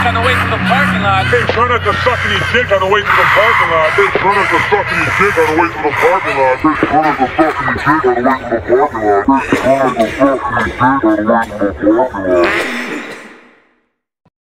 on the way to the parking lot. Hey, try not to suck any dick on the way to the parking lot. Hey, try not to suck any dick on the way to the parking lot. Hey, try not to suck any dick on the way to the parking lot. Hey, try not to suck any dick on the way to the parking lot.